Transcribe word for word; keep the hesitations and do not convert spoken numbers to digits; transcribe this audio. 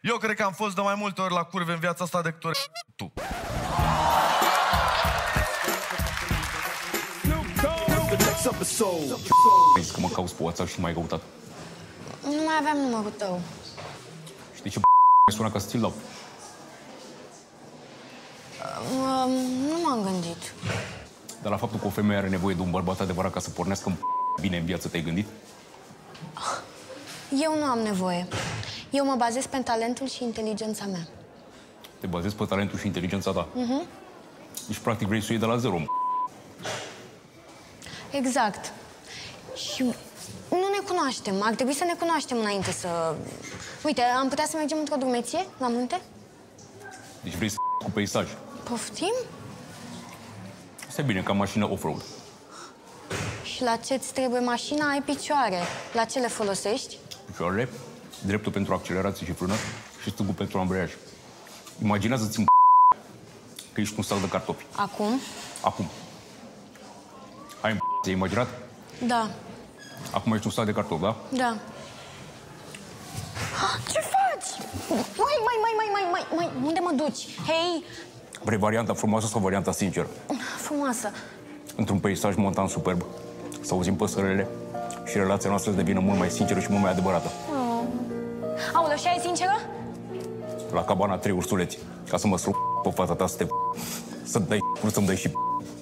Eu cred că am fost de mai multe ori la curve în viața asta decât ori tu. Crezi că mă cauți pe WhatsApp și nu m-ai căutat? Nu mai aveam numărul tău. Și de ce mai sună ca să ți-l dau? Uh, nu m-am gândit. Dar la faptul că o femeie are nevoie de un bărbat adevărat ca să pornească în bine în viață, te-ai gândit? Eu nu am nevoie. Eu mă bazez pe talentul și inteligența mea. Te bazezi pe talentul și inteligența ta? Mhm. Deci, practic, vrei să o iei de la zero. Exact. Și nu ne cunoaștem. Ar trebui să ne cunoaștem înainte să... Uite, am putea să mergem într-o drumeție la munte? Deci vrei să cu peisaj. Poftim? Asta e bine, ca mașină off-road. Și la ce-ți trebuie mașina? Ai picioare. La ce le folosești? Picioarele, dreptul pentru accelerație și frână și stângul pentru ambreiaj. Imaginează-ți în că ești un sac de cartofi. Acum? Acum. Ai în ți-ai imaginat? Da. Acum ești un sac de cartofi, da? Da. Ce faci? Mai, mai, mai, mai, mai, mai, mai, unde mă duci? Hei! Vrei varianta frumoasă sau varianta sinceră? Frumoasă. Într-un peisaj montan superb, să auzim păsările și relația noastră să devină mult mai sinceră și mult mai adevărată. Oh. Aoleu, și ai sinceră? La cabana trei ursuleți, ca să mă strup pe fața ta să te... să-mi dai... să-mi dai și...